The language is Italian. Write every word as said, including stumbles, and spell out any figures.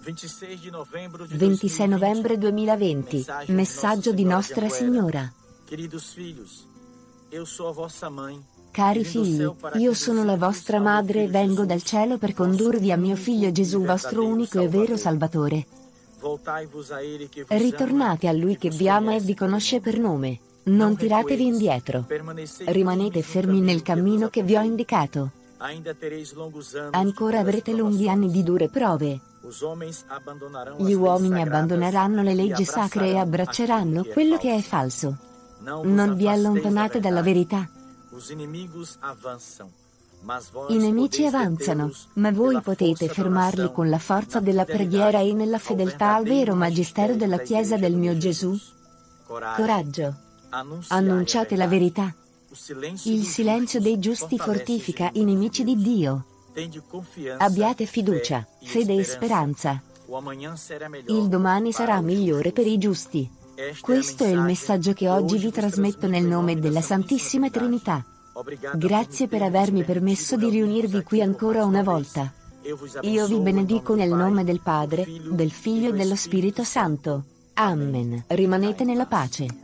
ventisei novembre duemilaventi, messaggio di Nostra Signora. Cari figli, io sono la vostra madre e vengo dal cielo per condurvi a mio figlio Gesù, vostro unico e vero Salvatore. Ritornate a Lui che vi ama e vi conosce per nome. Non tiratevi indietro. Rimanete fermi nel cammino che vi ho indicato. Ancora avrete lunghi anni di dure prove. Gli uomini abbandoneranno le leggi sacre e abbracceranno quello che è falso. Non vi allontanate dalla verità. I nemici avanzano, ma voi potete fermarli con la forza della preghiera e nella fedeltà al vero magistero della Chiesa del mio Gesù. Coraggio. Annunciate la verità. Il silenzio dei giusti fortifica i nemici di Dio. Abbiate fiducia, fede e speranza. Il domani sarà migliore per i giusti. Questo è il messaggio che oggi vi trasmetto nel nome della Santissima Trinità. Grazie per avermi permesso di riunirvi qui ancora una volta. Io vi benedico nel nome del Padre, del Figlio e dello Spirito Santo. Amen. Rimanete nella pace.